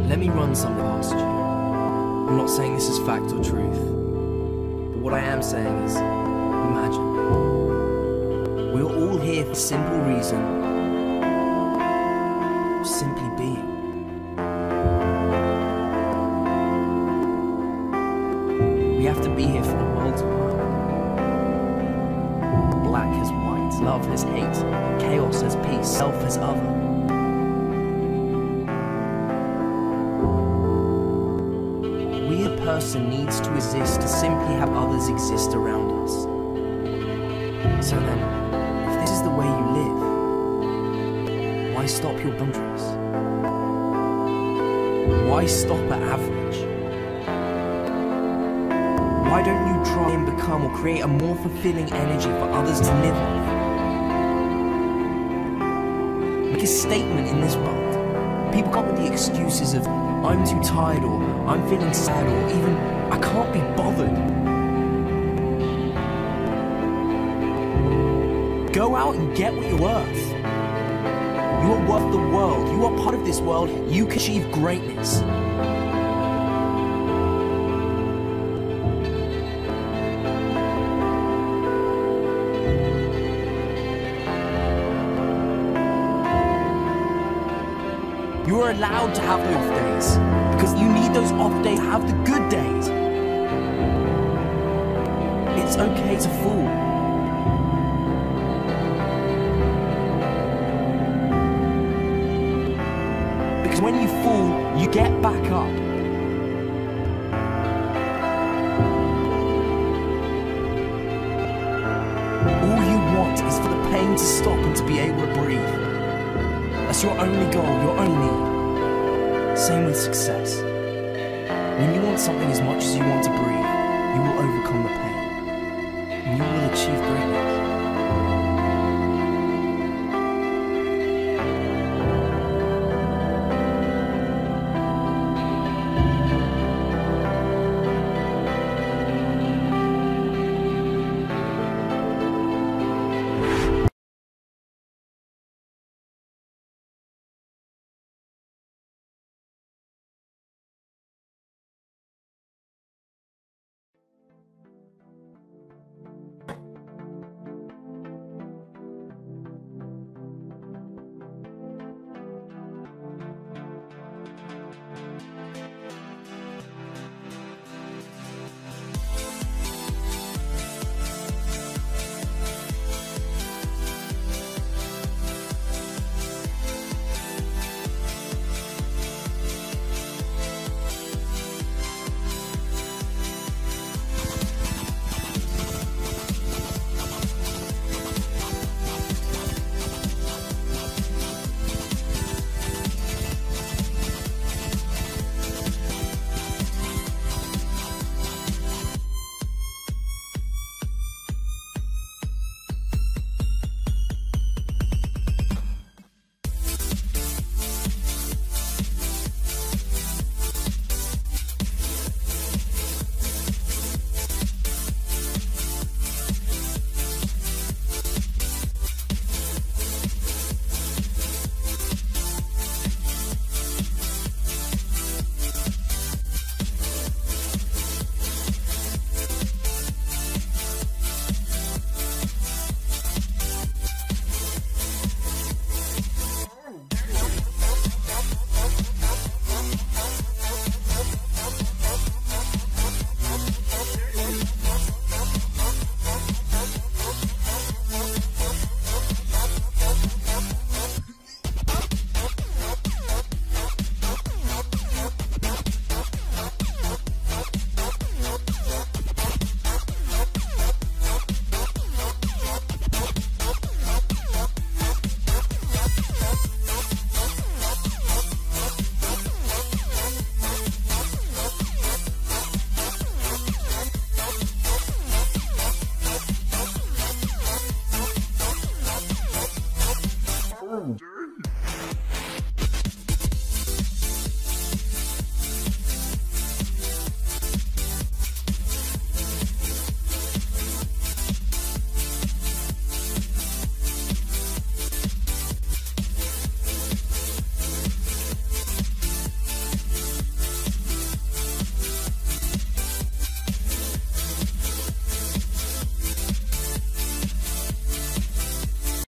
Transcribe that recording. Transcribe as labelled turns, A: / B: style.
A: Let me run something past you. I'm not saying this is fact or truth, but what I am saying is, imagine. We're all here for a simple reason, simply being. We have to be here for the world to learn. Black has white, love has hate, chaos has peace, self has other. We, a person, needs to exist to simply have others exist around us. So then, if this is the way you live, why stop your boundaries? Why stop at average? Why don't you try and become or create a more fulfilling energy for others to live with? Make a statement in this world. People come up with the excuses of, I'm too tired, or I'm feeling sad, or even, I can't be bothered. Go out and get what you're worth. You are worth the world. You are part of this world. You can achieve greatness. You are allowed to have those off days, because you need those off days to have the good days. It's okay to fall. Because when you fall, you get back up. All you want is for the pain to stop and to be able to breathe. That's your only goal, your only need. Same with success. When you want something as much as you want to breathe, you will overcome the pain, and you will achieve greatness.